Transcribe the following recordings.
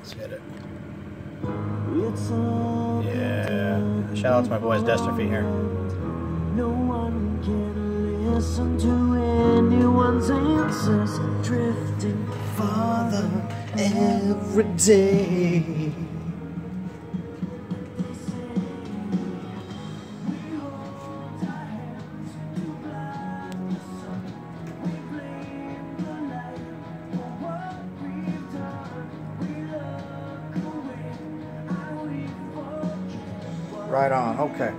Let's hit it. Yeah. Shout out to my boys Dystrophy here. No one can listen to anyone's answers, drifting farther every day. Right on, okay.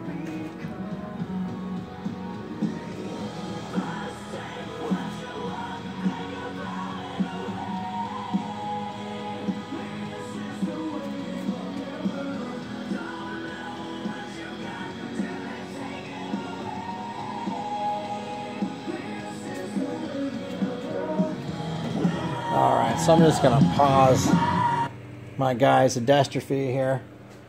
Alright, so I'm just going to pause my guys at Dystrophy here.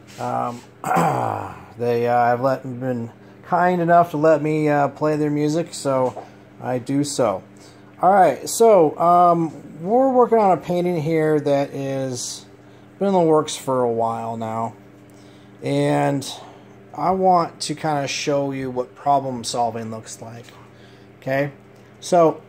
They have been kind enough to let me play their music, so I do so. Alright, so we're working on a painting here that is been in the works for a while now. And I want to kind of show you what problem solving looks like. Okay, so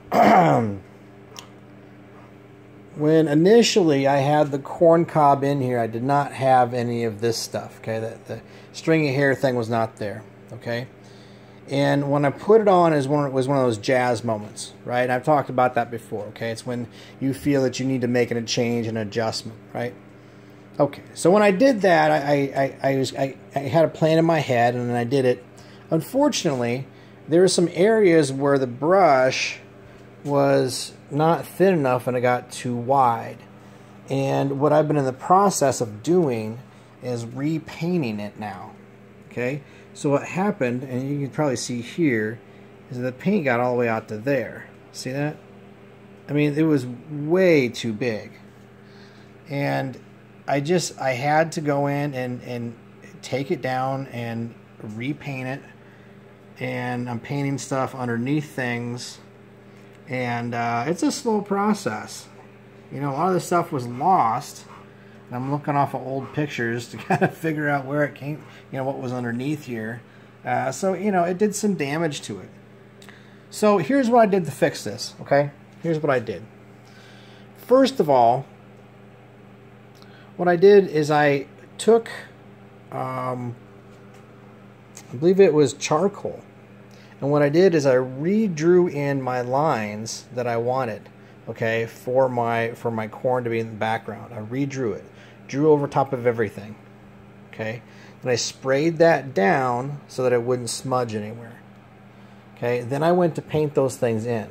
when initially I had the corn cob in here, I did not have any of this stuff. Okay, the stringy hair thing was not there. Okay, and when I put it on, it was one of those jazz moments, right? And I've talked about that before. Okay, it's when you feel that you need to make a change, an adjustment, right? Okay, so when I did that, I had a plan in my head, and then I did it. Unfortunately, there were some areas where the brush was not thin enough and it got too wide. And what I've been in the process of doing is repainting it now. Okay, so what happened, and you can probably see here, is that the paint got all the way out to there. See that? I mean, it was way too big. And I had to go in and take it down and repaint it. And I'm painting stuff underneath things. And it's a slow process. You know, a lot of this stuff was lost. And I'm looking off of old pictures to kind of figure out where it came, you know, what was underneath here. So, you know, it did some damage to it. So here's what I did to fix this, okay? Here's what I did. First of all, what I did is I took, I believe it was charcoal. And what I did is I redrew in my lines that I wanted, okay, for my corn to be in the background. I redrew it, drew over top of everything, okay. And I sprayed that down so that it wouldn't smudge anywhere, okay. Then I went to paint those things in.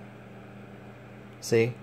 See?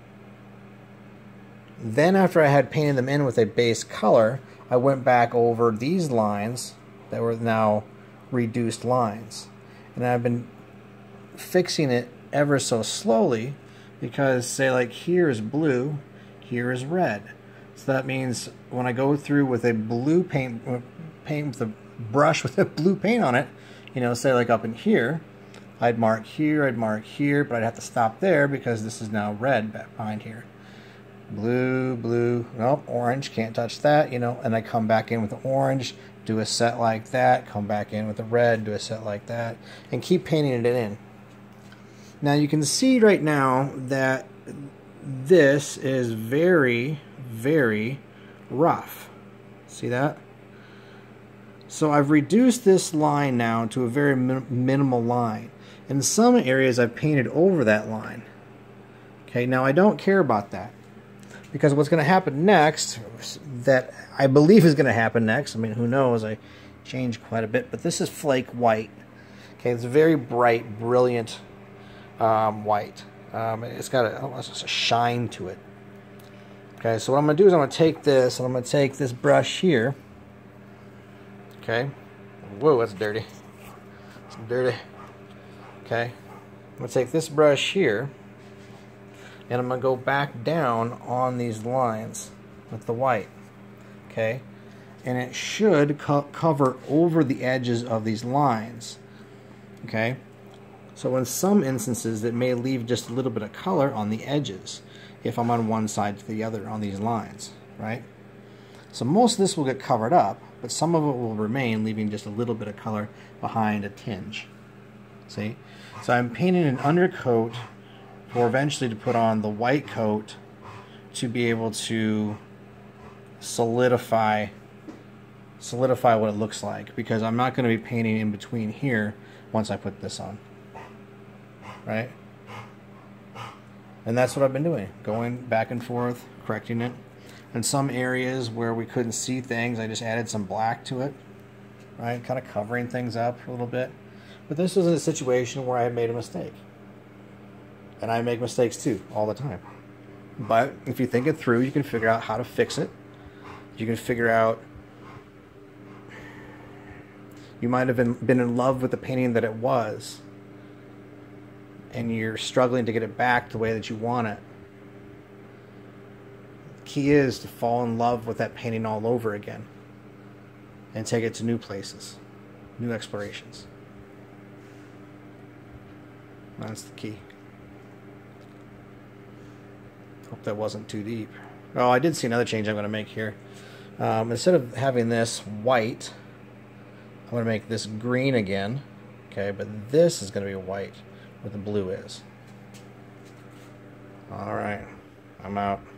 Then after I had painted them in with a base color, I went back over these lines that were now reduced lines. And I've been fixing it ever so slowly because, say, like here is blue, here is red. So that means when I go through with a blue paint with a brush with a blue paint on it, you know, say like up in here, I'd mark here, but I'd have to stop there because this is now red behind here. Blue, blue, nope, orange, can't touch that, you know, and I come back in with the orange, do a set like that, come back in with the red, do a set like that, and keep painting it in. Now you can see right now that this is very, very rough. See that? So I've reduced this line now to a very minimal line. In some areas I've painted over that line. Okay, now I don't care about that. Because what's going to happen next, that I believe is going to happen next, I mean, who knows, I changed quite a bit, but this is flake white. Okay, it's a very bright, brilliant white. It's got a shine to it. Okay, so what I'm going to do is I'm going to take this, and I'm going to take this brush here. Okay. Whoa, that's dirty. It's dirty. Okay. I'm going to take this brush here. And I'm going to go back down on these lines with the white, okay? And it should cover over the edges of these lines, okay? So in some instances, it may leave just a little bit of color on the edges if I'm on one side to the other on these lines, right? So most of this will get covered up, but some of it will remain, leaving just a little bit of color behind a tinge. See? So I'm painting an undercoat for eventually to put on the white coat to be able to solidify what it looks like, because I'm not going to be painting in between here once I put this on. Right? And that's what I've been doing, going back and forth, correcting it. In some areas where we couldn't see things, I just added some black to it, right? Kind of covering things up a little bit. But this was a situation where I had made a mistake. And I make mistakes too, all the time. But if you think it through, you can figure out how to fix it. You can figure out, you might have been in love with the painting that it was, and you're struggling to get it back the way that you want it. The key is to fall in love with that painting all over again and take it to new places, new explorations. That's the key. Hope that wasn't too deep. Oh, I did see another change I'm going to make here. Instead of having this white, I'm going to make this green again. Okay, but this is going to be white where the blue is. All right, I'm out.